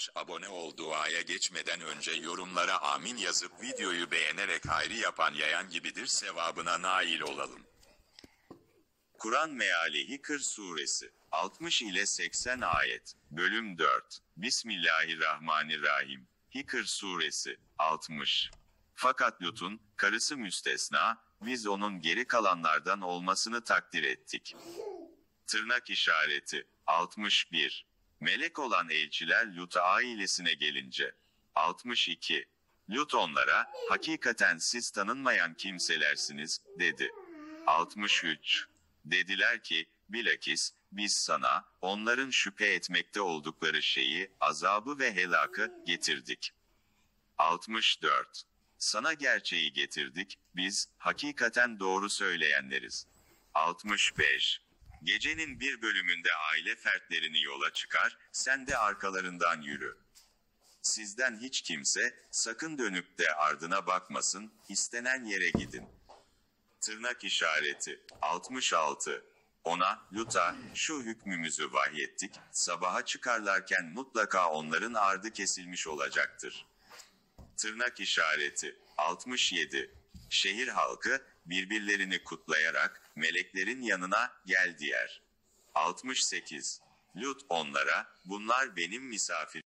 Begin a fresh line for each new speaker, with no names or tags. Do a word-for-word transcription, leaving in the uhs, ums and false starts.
Savaş abone ol. Duaya geçmeden önce yorumlara amin yazıp videoyu beğenerek hayrı yapan yayan gibidir, sevabına nail olalım. Kur'an meali Hicr suresi altmış ile seksen ayet. Bölüm dört. Bismillahirrahmanirrahim. Hicr suresi altmış. Fakat Lut'un karısı müstesna, biz onun geri kalanlardan olmasını takdir ettik. Tırnak işareti. altmış bir. Melek olan elçiler Lut ailesine gelince. altmış iki. Lut onlara, hakikaten siz tanınmayan kimselersiniz, dedi. altmış üç. Dediler ki, bilakis, biz sana, onların şüphe etmekte oldukları şeyi, azabı ve helakı, getirdik. altmış dört. Sana gerçeği getirdik, biz, hakikaten doğru söyleyenleriz. altmış beş. Gecenin bir bölümünde aile fertlerini yola çıkar, sen de arkalarından yürü. Sizden hiç kimse, sakın dönüp de ardına bakmasın, istenen yere gidin. Tırnak işareti. altmış altı. Ona, Lut'a, şu hükmümüzü vahyettik, sabaha çıkarlarken mutlaka onların ardı kesilmiş olacaktır. Tırnak işareti. altmış yedi. Şehir halkı, birbirlerini kutlayarak, meleklerin yanına, gel diyer. altmış sekiz. Lut onlara, bunlar benim misafir.